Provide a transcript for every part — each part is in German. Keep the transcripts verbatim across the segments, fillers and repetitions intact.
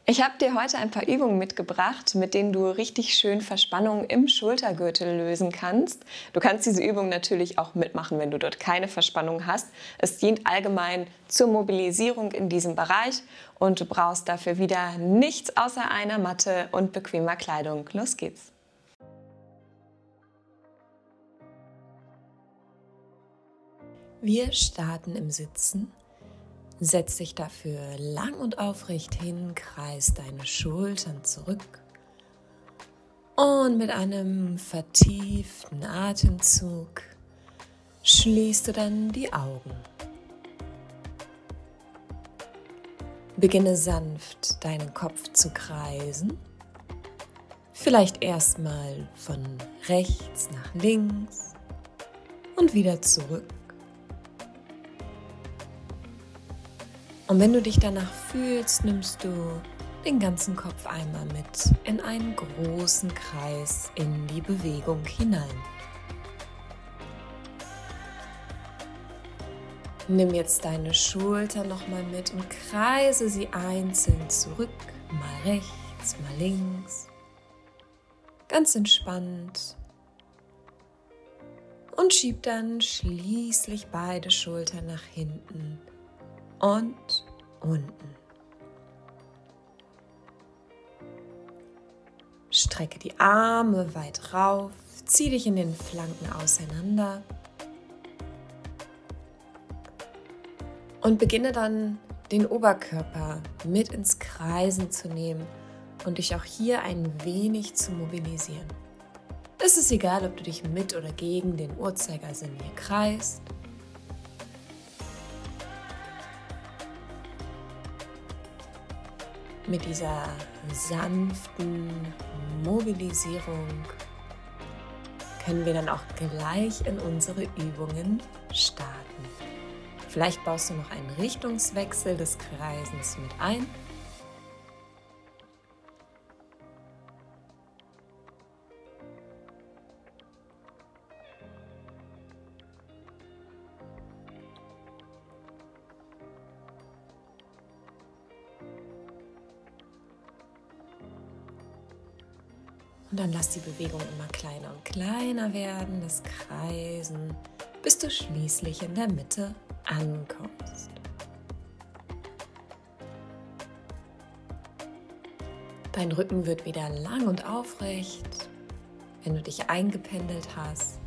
Ich habe dir heute ein paar Übungen mitgebracht, mit denen du richtig schön Verspannungen im Schultergürtel lösen kannst. Du kannst diese Übung natürlich auch mitmachen, wenn du dort keine Verspannung hast. Es dient allgemein zur Mobilisierung in diesem Bereich und du brauchst dafür wieder nichts außer einer Matte und bequemer Kleidung. Los geht's! Wir starten im Sitzen. Setz dich dafür lang und aufrecht hin, kreis deine Schultern zurück und mit einem vertieften Atemzug schließt du dann die Augen. Beginne sanft deinen Kopf zu kreisen, vielleicht erstmal von rechts nach links und wieder zurück. Und wenn du dich danach fühlst, nimmst du den ganzen Kopf einmal mit in einen großen Kreis in die Bewegung hinein. Nimm jetzt deine Schultern nochmal mit und kreise sie einzeln zurück, mal rechts, mal links. Ganz entspannt. Und schieb dann schließlich beide Schultern nach hinten und unten. Strecke die Arme weit rauf, zieh dich in den Flanken auseinander und beginne dann den Oberkörper mit ins Kreisen zu nehmen und dich auch hier ein wenig zu mobilisieren. Es ist egal, ob du dich mit oder gegen den Uhrzeigersinn hier kreist. Mit dieser sanften Mobilisierung können wir dann auch gleich in unsere Übungen starten. Vielleicht baust du noch einen Richtungswechsel des Kreisens mit ein. Und dann lass die Bewegung immer kleiner und kleiner werden, das Kreisen, bis du schließlich in der Mitte ankommst. Dein Rücken wird wieder lang und aufrecht, wenn du dich eingependelt hast.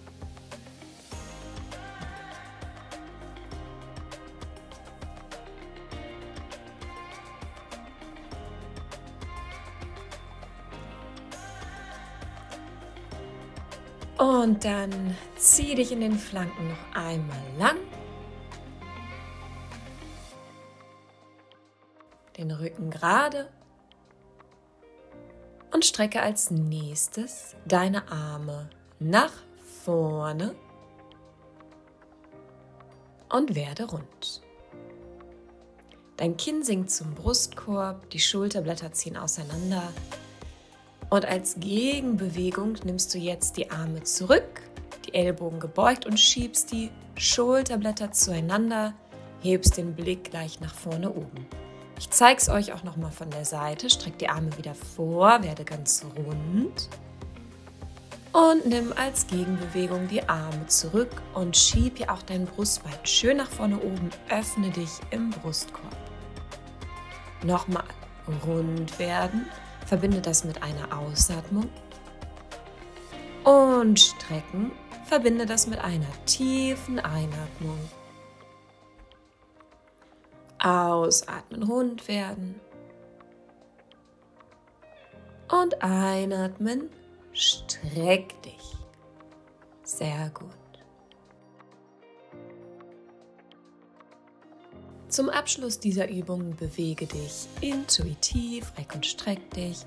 Und dann zieh dich in den Flanken noch einmal lang. Den Rücken gerade. Und strecke als nächstes deine Arme nach vorne und werde rund. Dein Kinn sinkt zum Brustkorb, die Schulterblätter ziehen auseinander. Und als Gegenbewegung nimmst du jetzt die Arme zurück, die Ellbogen gebeugt und schiebst die Schulterblätter zueinander, hebst den Blick gleich nach vorne oben. Ich zeige es euch auch nochmal von der Seite, streck die Arme wieder vor, werde ganz rund und nimm als Gegenbewegung die Arme zurück und schieb hier auch dein Brustbein schön nach vorne oben, öffne dich im Brustkorb. Nochmal rund werden. Verbinde das mit einer Ausatmung und strecken. Verbinde das mit einer tiefen Einatmung. Ausatmen, rund werden. Und einatmen, streck dich. Sehr gut. Zum Abschluss dieser Übung bewege dich intuitiv, reck und streck dich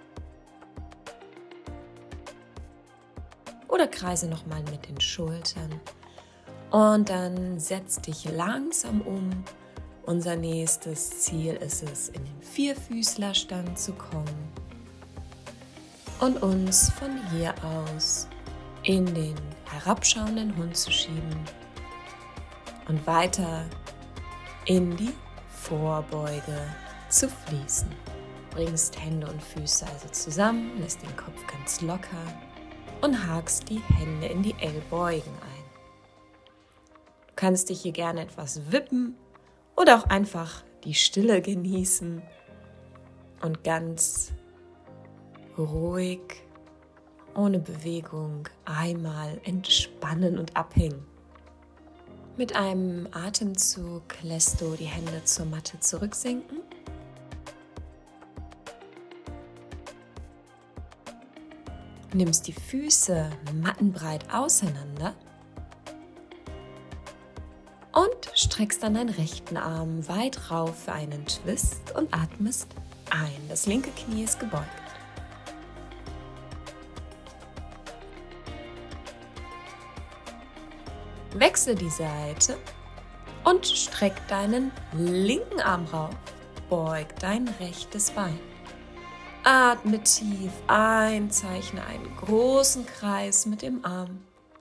oder kreise nochmal mit den Schultern und dann setz dich langsam um. Unser nächstes Ziel ist es, in den Vierfüßlerstand zu kommen und uns von hier aus in den herabschauenden Hund zu schieben und weiter in die Vorbeuge zu fließen. bringst Hände und Füße also zusammen, lässt den Kopf ganz locker und hakst die Hände in die Ellbeugen ein. Du kannst dich hier gerne etwas wippen oder auch einfach die Stille genießen und ganz ruhig, ohne Bewegung, einmal entspannen und abhängen. Mit einem Atemzug lässt du die Hände zur Matte zurücksinken. Nimmst die Füße mattenbreit auseinander und streckst dann deinen rechten Arm weit rauf für einen Twist und atmest ein. Das linke Knie ist gebeugt. Wechsle die Seite und streck deinen linken Arm rauf. Beug dein rechtes Bein. Atme tief ein, zeichne einen großen Kreis mit dem Arm.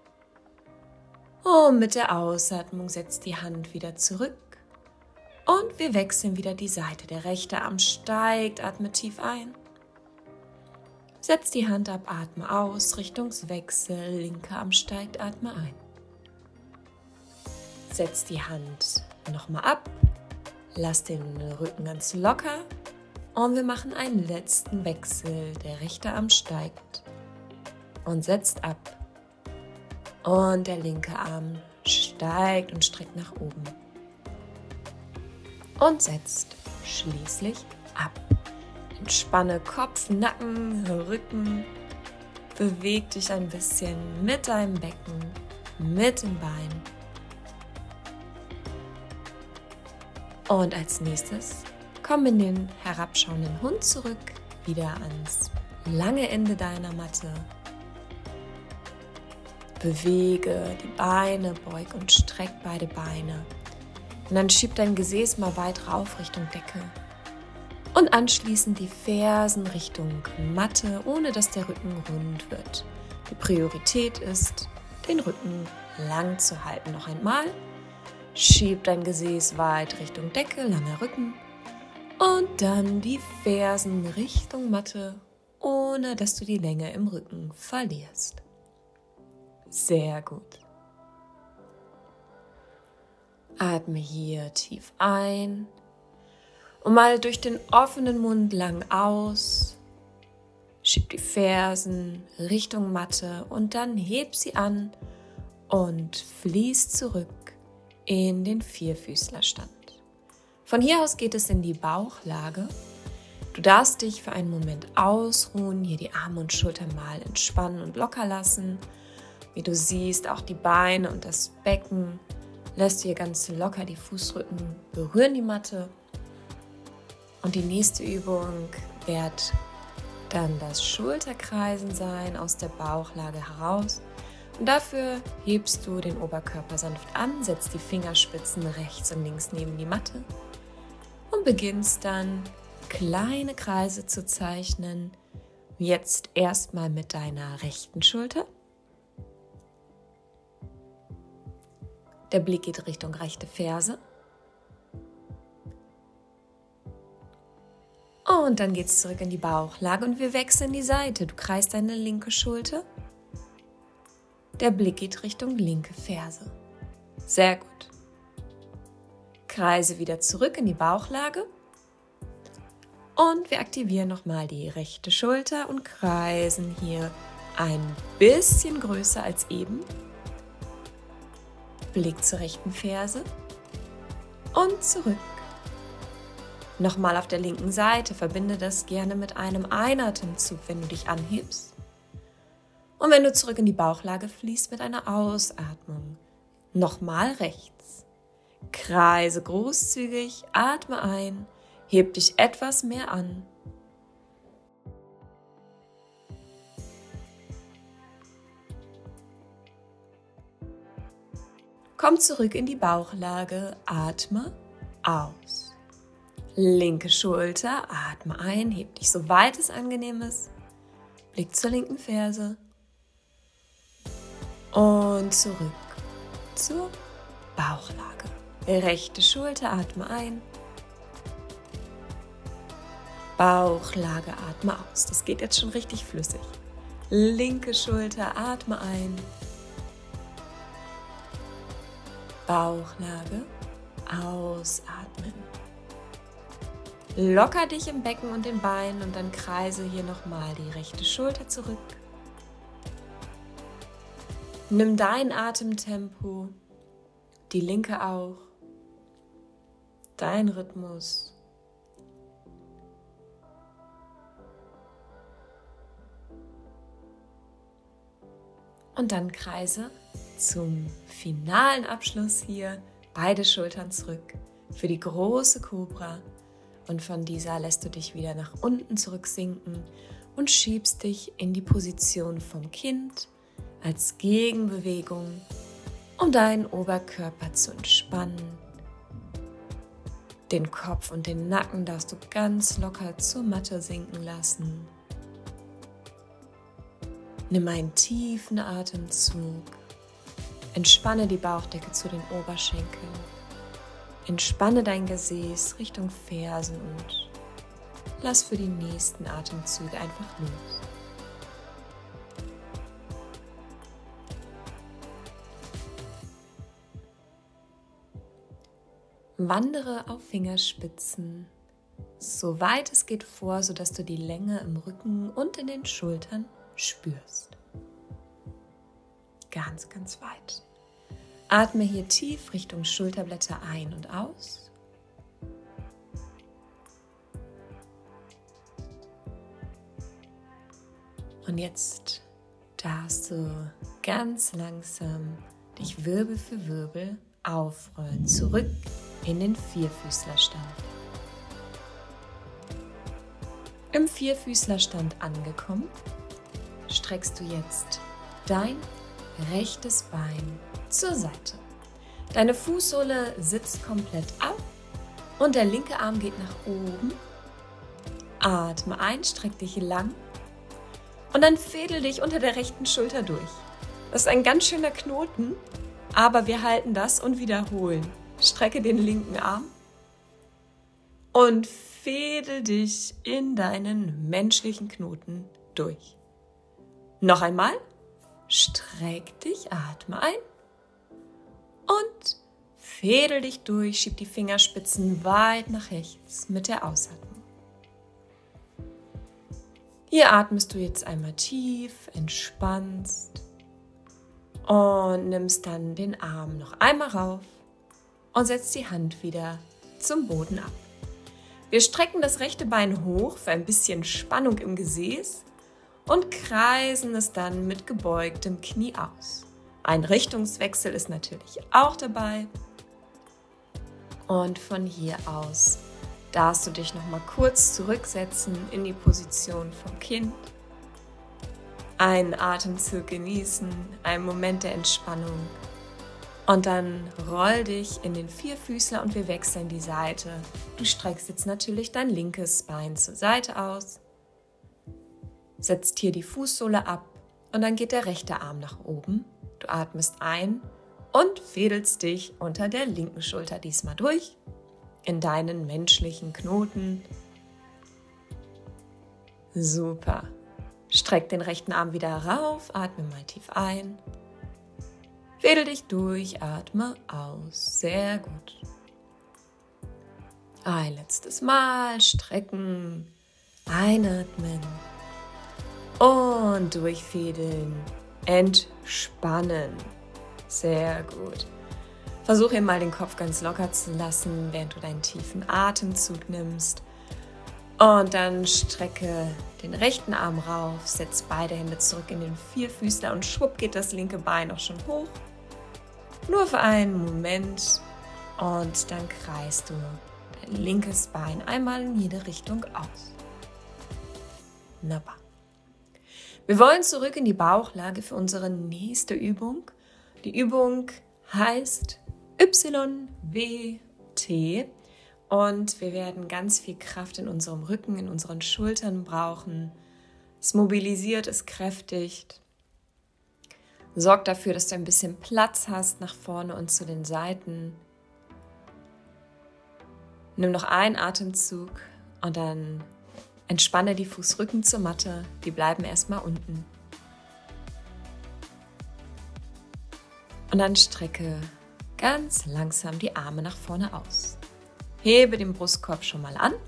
Und mit der Ausatmung setzt die Hand wieder zurück. Und wir wechseln wieder die Seite. Der rechte Arm steigt, atme tief ein. Setz die Hand ab, atme aus, Richtungswechsel, linker Arm steigt, atme ein. Setz die Hand nochmal ab, lass den Rücken ganz locker und wir machen einen letzten Wechsel. Der rechte Arm steigt und setzt ab und der linke Arm steigt und streckt nach oben und setzt schließlich ab. Entspanne Kopf, Nacken, Rücken, beweg dich ein bisschen mit deinem Becken, mit dem Bein. Und als nächstes komm in den herabschauenden Hund zurück, wieder ans lange Ende deiner Matte. Bewege die Beine, beug und streck beide Beine. Und dann schieb dein Gesäß mal weit rauf Richtung Decke. Und anschließend die Fersen Richtung Matte, ohne dass der Rücken rund wird. Die Priorität ist, den Rücken lang zu halten. Noch einmal. Schieb dein Gesäß weit Richtung Decke, langer Rücken und dann die Fersen Richtung Matte, ohne dass du die Länge im Rücken verlierst. Sehr gut. Atme hier tief ein und mal durch den offenen Mund lang aus. Schieb die Fersen Richtung Matte und dann heb sie an und fließ zurück in den Vierfüßlerstand. Von hier aus geht es in die Bauchlage. Du darfst dich für einen Moment ausruhen, hier die Arme und Schultern mal entspannen und locker lassen. Wie du siehst, auch die Beine und das Becken lässt du hier ganz locker, die Fußrücken berühren die Matte. Und die nächste Übung wird dann das Schulterkreisen sein aus der Bauchlage heraus. Und dafür hebst du den Oberkörper sanft an, setzt die Fingerspitzen rechts und links neben die Matte und beginnst dann kleine Kreise zu zeichnen. Jetzt erstmal mit deiner rechten Schulter. Der Blick geht Richtung rechte Ferse. Und dann geht es zurück in die Bauchlage und wir wechseln die Seite. Du kreist deine linke Schulter. Der Blick geht Richtung linke Ferse. Sehr gut. Kreise wieder zurück in die Bauchlage. Und wir aktivieren nochmal die rechte Schulter und kreisen hier ein bisschen größer als eben. Blick zur rechten Ferse und zurück. Nochmal auf der linken Seite. Verbinde das gerne mit einem Einatemzug, wenn du dich anhebst. Und wenn du zurück in die Bauchlage fließt mit einer Ausatmung, nochmal rechts. Kreise großzügig, atme ein, heb dich etwas mehr an. Komm zurück in die Bauchlage, atme aus. Linke Schulter, atme ein, heb dich so weit es angenehm ist. Blick zur linken Ferse. Und zurück zur Bauchlage. Rechte Schulter, atme ein. Bauchlage, atme aus. Das geht jetzt schon richtig flüssig. Linke Schulter, atme ein. Bauchlage, ausatmen. Locker dich im Becken und den Beinen und dann kreise hier nochmal die rechte Schulter zurück. Nimm dein Atemtempo, die linke auch, dein Rhythmus. Und dann kreise zum finalen Abschluss hier beide Schultern zurück für die große Kobra. Und von dieser lässt du dich wieder nach unten zurücksinken und schiebst dich in die Position vom Kind als Gegenbewegung, um deinen Oberkörper zu entspannen. Den Kopf und den Nacken darfst du ganz locker zur Matte sinken lassen. Nimm einen tiefen Atemzug. Entspanne die Bauchdecke zu den Oberschenkeln. Entspanne dein Gesäß Richtung Fersen und lass für die nächsten Atemzüge einfach los. Wandere auf Fingerspitzen, soweit es geht vor, sodass du die Länge im Rücken und in den Schultern spürst. Ganz, ganz weit. Atme hier tief Richtung Schulterblätter ein und aus. Und jetzt darfst du ganz langsam dich Wirbel für Wirbel aufrollen, zurück in den Vierfüßlerstand. Im Vierfüßlerstand angekommen, streckst du jetzt dein rechtes Bein zur Seite. Deine Fußsohle sitzt komplett ab und der linke Arm geht nach oben. Atme ein, streck dich lang und dann fädel dich unter der rechten Schulter durch. Das ist ein ganz schöner Knoten, aber wir halten das und wiederholen. Strecke den linken Arm und fädel dich in deinen menschlichen Knoten durch. Noch einmal. Streck dich, atme ein und fädel dich durch, schieb die Fingerspitzen weit nach rechts mit der Ausatmung. Hier atmest du jetzt einmal tief, entspannst und nimmst dann den Arm noch einmal rauf und setzt die Hand wieder zum Boden ab. Wir strecken das rechte Bein hoch für ein bisschen Spannung im Gesäß und kreisen es dann mit gebeugtem Knie aus. Ein Richtungswechsel ist natürlich auch dabei. Und von hier aus darfst du dich noch mal kurz zurücksetzen in die Position vom Kind. Einen Atemzug genießen, einen Moment der Entspannung. Und dann roll dich in den Vierfüßler und wir wechseln die Seite. Du streckst jetzt natürlich dein linkes Bein zur Seite aus. Setzt hier die Fußsohle ab und dann geht der rechte Arm nach oben. Du atmest ein und fädelst dich unter der linken Schulter diesmal durch in deinen menschlichen Knoten. Super. Streck den rechten Arm wieder rauf, atme mal tief ein. Fädel dich durch, atme aus. Sehr gut. Ein letztes Mal strecken, einatmen. Und durchfädeln, entspannen. Sehr gut. Versuch hier mal den Kopf ganz locker zu lassen, während du deinen tiefen Atemzug nimmst. Und dann strecke den rechten Arm rauf, setz beide Hände zurück in den Vierfüßler und schwupp geht das linke Bein auch schon hoch. Nur für einen Moment. Und dann kreist du dein linkes Bein einmal in jede Richtung aus. Wunderbar. Wir wollen zurück in die Bauchlage für unsere nächste Übung. Die Übung heißt Y W T und wir werden ganz viel Kraft in unserem Rücken, in unseren Schultern brauchen. Es mobilisiert, es kräftigt. Sorg dafür, dass du ein bisschen Platz hast nach vorne und zu den Seiten. Nimm noch einen Atemzug und dann Entspanne die Fußrücken zur Matte, die bleiben erstmal unten. Und dann strecke ganz langsam die Arme nach vorne aus. Hebe den Brustkorb schon mal an.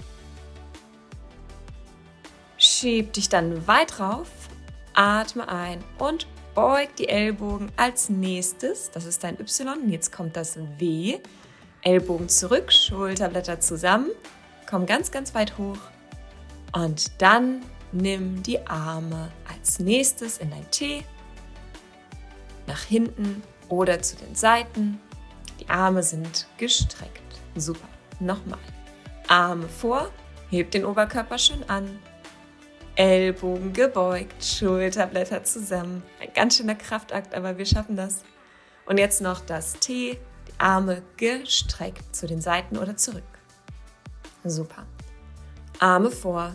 Schieb dich dann weit rauf, atme ein und beug die Ellbogen als nächstes. Das ist dein Y. Jetzt kommt das W. Ellbogen zurück, Schulterblätter zusammen. Komm ganz, ganz weit hoch. Und dann nimm die Arme als nächstes in dein T. Nach hinten oder zu den Seiten. Die Arme sind gestreckt. Super. Nochmal. Arme vor, heb den Oberkörper schön an. Ellbogen gebeugt, Schulterblätter zusammen. Ein ganz schöner Kraftakt, aber wir schaffen das. Und jetzt noch das T, die Arme gestreckt zu den Seiten oder zurück. Super. Arme vor.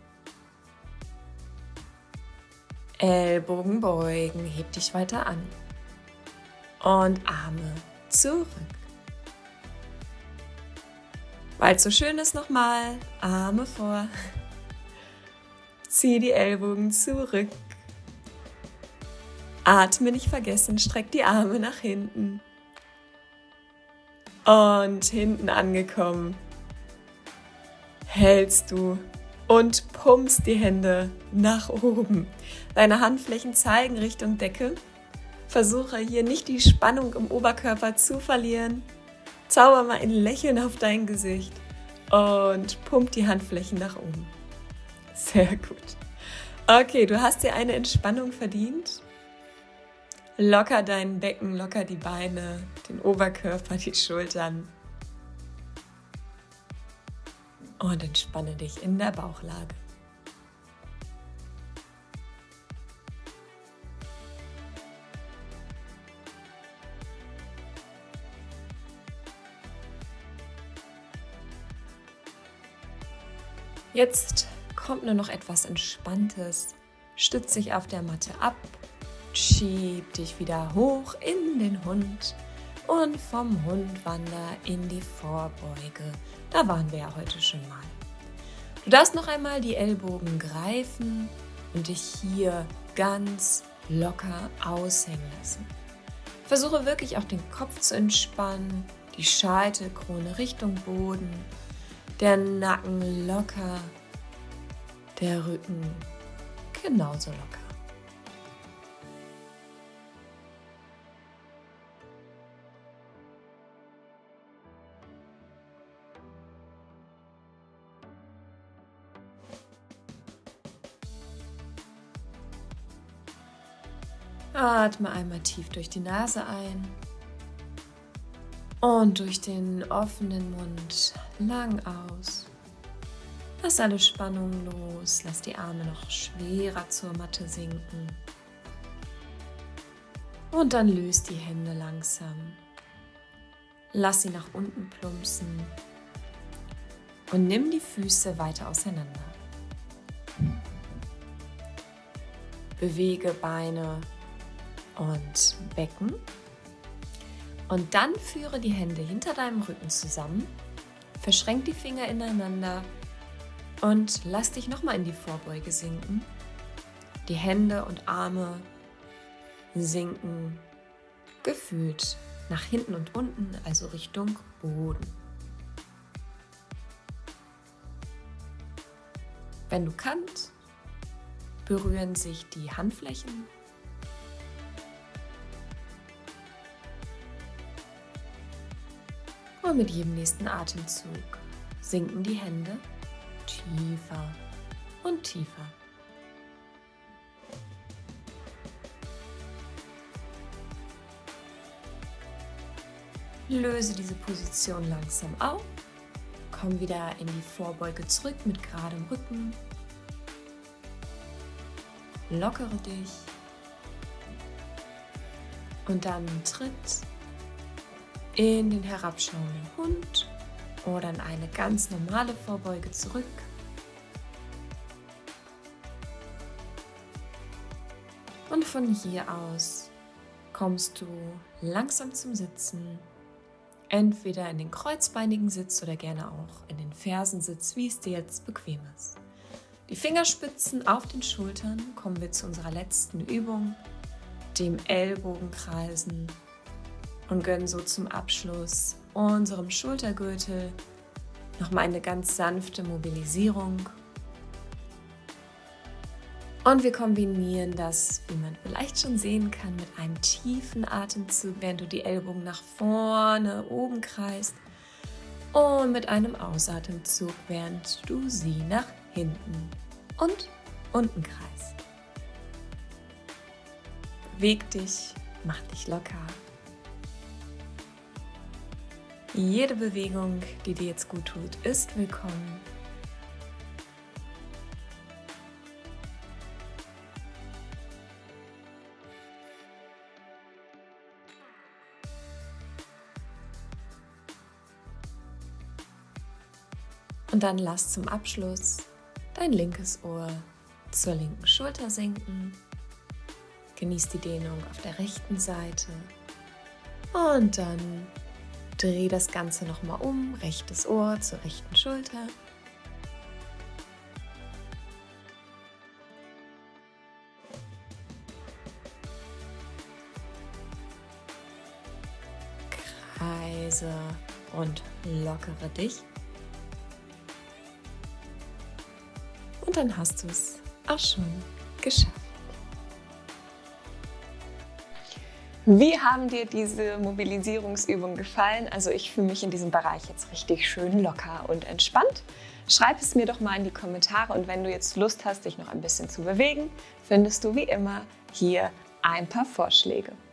Ellbogen beugen, heb dich weiter an. Und Arme zurück. Weil es so schön ist, nochmal Arme vor. Zieh die Ellbogen zurück. Atme nicht vergessen, streck die Arme nach hinten. Und hinten angekommen, hältst du und pumpst die Hände nach oben. Deine Handflächen zeigen Richtung Decke. Versuche hier nicht die Spannung im Oberkörper zu verlieren. Zauber mal ein Lächeln auf dein Gesicht und pump die Handflächen nach oben. Sehr gut. Okay, du hast dir eine Entspannung verdient. Locker dein Becken, locker die Beine, den Oberkörper, die Schultern. Und entspanne dich in der Bauchlage. Jetzt kommt nur noch etwas Entspanntes. Stütz dich auf der Matte ab, schieb dich wieder hoch in den Hund und vom Hund wander in die Vorbeuge. Da waren wir ja heute schon mal. Du darfst noch einmal die Ellbogen greifen und dich hier ganz locker aushängen lassen. Versuche wirklich auch den Kopf zu entspannen, die Scheitelkrone Richtung Boden, der Nacken locker, der Rücken genauso locker. Atme einmal tief durch die Nase ein und durch den offenen Mund lang aus. Lass alle Spannung los, lass die Arme noch schwerer zur Matte sinken. Und dann löst die Hände langsam. Lass sie nach unten plumpsen und nimm die Füße weiter auseinander. Bewege Beine und Becken. Und dann führe die Hände hinter deinem Rücken zusammen, verschränk die Finger ineinander und lass dich nochmal in die Vorbeuge sinken. Die Hände und Arme sinken gefühlt nach hinten und unten, also Richtung Boden. Wenn du kannst, berühren sich die Handflächen. Und mit jedem nächsten Atemzug sinken die Hände tiefer und tiefer. Löse diese Position langsam auf. Komm wieder in die Vorbeuge zurück mit geradem Rücken. Lockere dich. Und dann tritt in den herabschauenden Hund oder in eine ganz normale Vorbeuge zurück. Und von hier aus kommst du langsam zum Sitzen, entweder in den kreuzbeinigen Sitz oder gerne auch in den Fersensitz, wie es dir jetzt bequem ist. Die Fingerspitzen auf den Schultern, kommen wir zu unserer letzten Übung, dem Ellbogenkreisen, und gönnen so zum Abschluss unserem Schultergürtel nochmal eine ganz sanfte Mobilisierung. Und wir kombinieren das, wie man vielleicht schon sehen kann, mit einem tiefen Atemzug, während du die Ellbogen nach vorne oben kreist, und mit einem Ausatemzug, während du sie nach hinten und unten kreist. Beweg dich, mach dich locker. Jede Bewegung, die dir jetzt gut tut, ist willkommen. Und dann lass zum Abschluss dein linkes Ohr zur linken Schulter sinken. Genieß die Dehnung auf der rechten Seite. Und dann dreh das Ganze nochmal um, rechtes Ohr zur rechten Schulter. Kreise und lockere dich. Und dann hast du es auch schon geschafft. Wie haben dir diese Mobilisierungsübungen gefallen? Also ich fühle mich in diesem Bereich jetzt richtig schön locker und entspannt. Schreib es mir doch mal in die Kommentare, und wenn du jetzt Lust hast, dich noch ein bisschen zu bewegen, findest du wie immer hier ein paar Vorschläge.